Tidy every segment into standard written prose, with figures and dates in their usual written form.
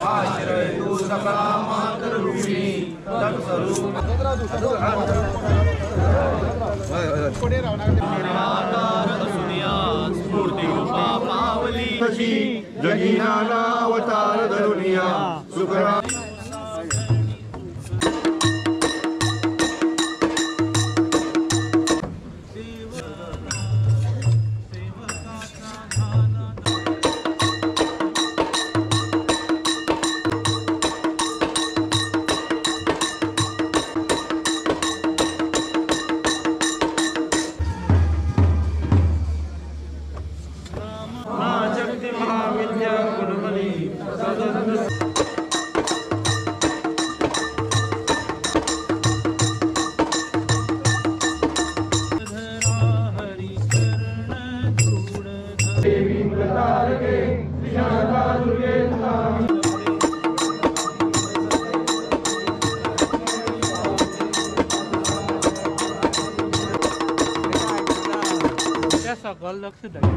आश्रयतु सकला मातृभूमी तत्स्वरूप स्फूर्तिरूपा पावली जगी नाना अवतार धरुनिया सुखरा सगळं लक्ष द्या.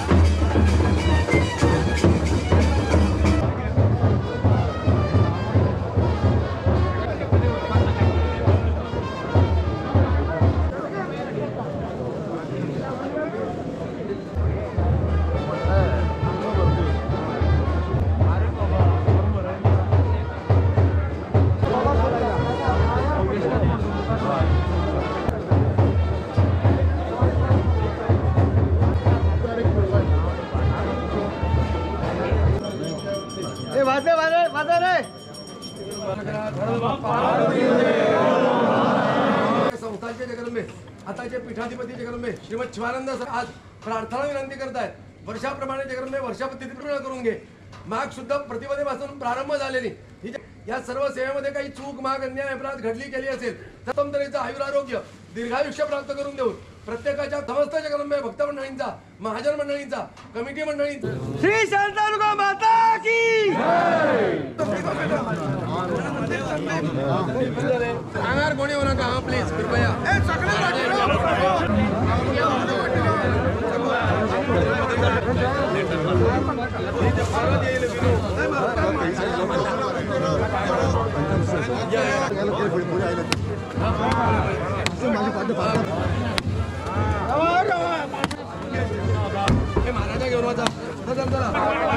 संस्थांचे जगदंबे आताचे पीठाधिपती जगदंबे श्रीमद शिवानंद आज प्रार्थना विनंती करतायत. वर्षाप्रमाणे जगदंबे वर्षापती पूर्ण करून घे. माघ शुद्ध प्रतिपदेपासून प्रारंभ झालेली या सर्व सेवेमध्ये काही चूक माग अन्याय अपराध घडली केली असेल तर तंत्रीचं आयुरारोग्य दीर्घायुष्य प्राप्त करून देऊन प्रत्येकाच्या समस्त जगदंबे भक्त मंडळींचा महाजन मंडळींचा कमिटी मंडळींचा श्री शांतानुगा माता की सांगणार कोणी होणार का प्लीज कृपया महाराजा घेऊन वाचा